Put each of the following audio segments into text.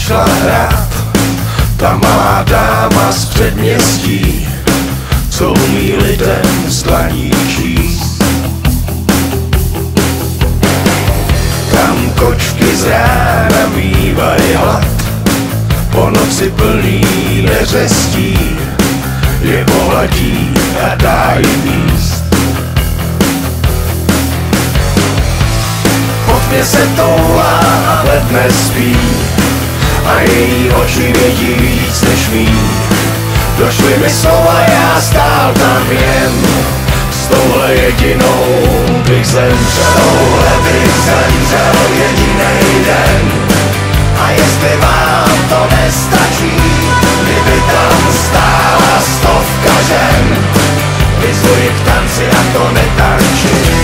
šla hrát ta malá dáma z předměstí, co umí lidem z dlaní číst. Tam kočky z rána mývají hlad, po noci plný neřestí, je pohladí a dá jim jíst. Po tmě se toulá a hled nespí, a její oči vědí víc než mý. Došly mi slova, já stál tam jen, s touhle jedinou bych zemřel. Touhle bych zemřel jedinej den. A jestli vám to nestačí, kdyby tam stála 100 žen, vyzvuji k tanci a to netančí.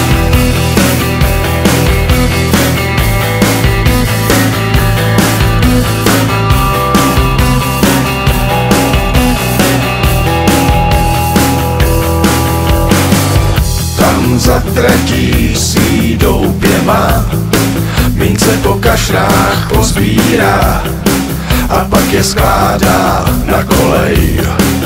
Za tratí si doupěma, mince po kašrách pozbírá a pak je skládá na kolej.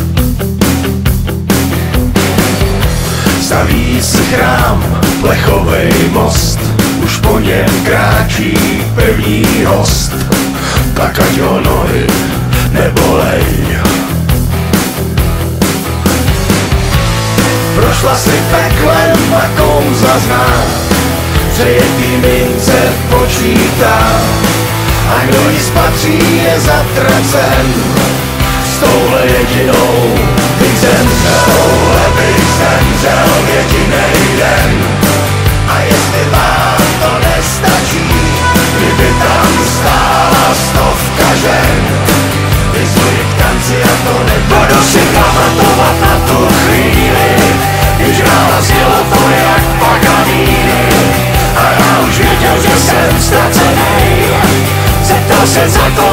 Staví si chrám, plechovej most, už po něm kráčí pevný host, tak ať ho nohy nebolej. Prošla si peklem a kouzla zná, přejetý mince počítá, a kdo jí spatří, je zatracen. S touhle jedinou bych zemřel, s touhle bych zemřel jedinej den. A jestli vám to nestačí, kdyby tam stála 100 žen, vyzvuji k tanci a to nebudu si pamatovat na tu chvíli, když rána znělo to jak Paganini. A já už věděl, že jsem ztracenej, zeptal se za to